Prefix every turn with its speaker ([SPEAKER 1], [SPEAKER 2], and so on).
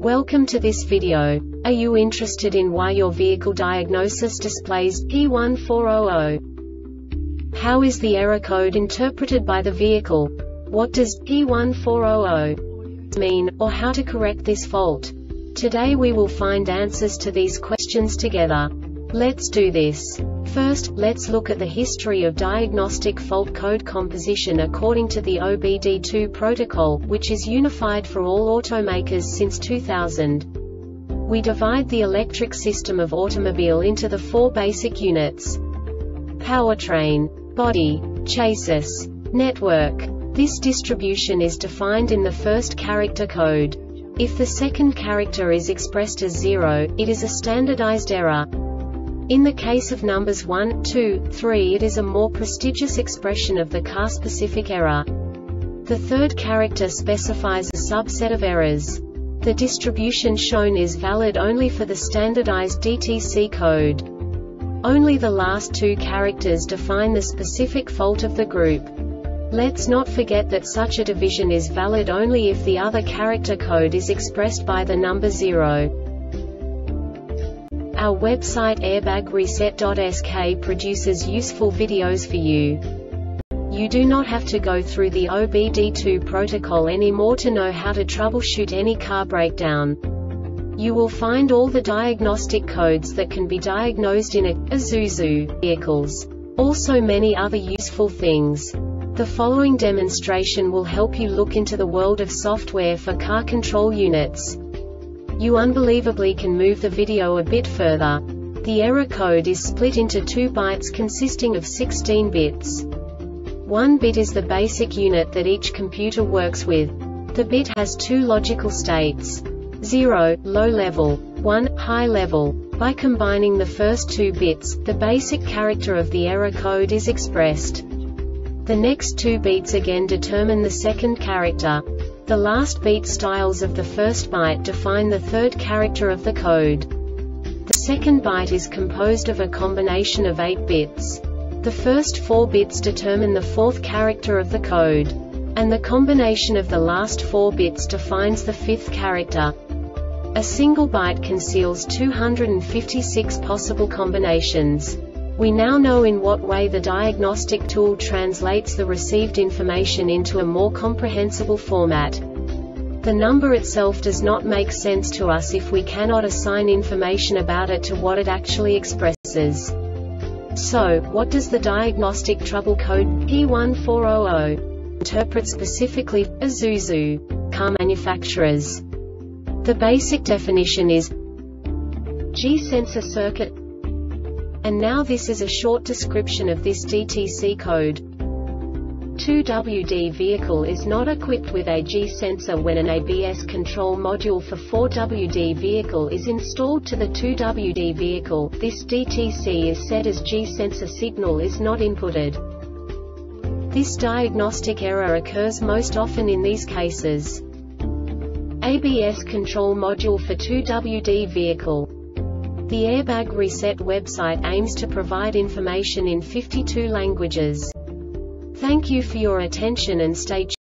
[SPEAKER 1] Welcome to this video. Are you interested in why your vehicle diagnosis displays P1400? How is the error code interpreted by the vehicle? What does P1400 mean, or how to correct this fault? Today we will find answers to these questions together. Let's do this. First, let's look at the history of diagnostic fault code composition according to the OBD2 protocol, which is unified for all automakers since 2000. We divide the electric system of automobile into the four basic units: powertrain, body, chassis, network. This distribution is defined in the first character code. If the second character is expressed as 0, it is a standardized error. In the case of numbers 1, 2, 3, it is a more prestigious expression of the car-specific error. The third character specifies a subset of errors. The distribution shown is valid only for the standardized DTC code. Only the last two characters define the specific fault of the group. Let's not forget that such a division is valid only if the other character code is expressed by the number 0. Our website airbagreset.sk produces useful videos for you. You do not have to go through the OBD2 protocol anymore to know how to troubleshoot any car breakdown. You will find all the diagnostic codes that can be diagnosed in Isuzu vehicles. Also many other useful things. The following demonstration will help you look into the world of software for car control units. You unbelievably can move the video a bit further. The error code is split into 2 bytes consisting of 16 bits. 1 bit is the basic unit that each computer works with. The bit has 2 logical states: 0, low level, 1, high level. By combining the first 2 bits, the basic character of the error code is expressed. The next 2 beats again determine the second character. The last beat styles of the first byte define the third character of the code. The second byte is composed of a combination of 8 bits. The first 4 bits determine the fourth character of the code. And the combination of the last 4 bits defines the fifth character. A single byte conceals 256 possible combinations. We now know in what way the diagnostic tool translates the received information into a more comprehensible format. The number itself does not make sense to us if we cannot assign information about it to what it actually expresses. So, what does the diagnostic trouble code P1400 interpret specifically for Isuzu car manufacturers? The basic definition is G-sensor circuit. And now this is a short description of this DTC code. 2WD vehicle is not equipped with a G-sensor when an ABS control module for 4WD vehicle is installed to the 2WD vehicle. This DTC is set as G-sensor signal is not inputted. This diagnostic error occurs most often in these cases: ABS control module for 2WD vehicle. The Airbag Reset website aims to provide information in 52 languages. Thank you for your attention and stay tuned.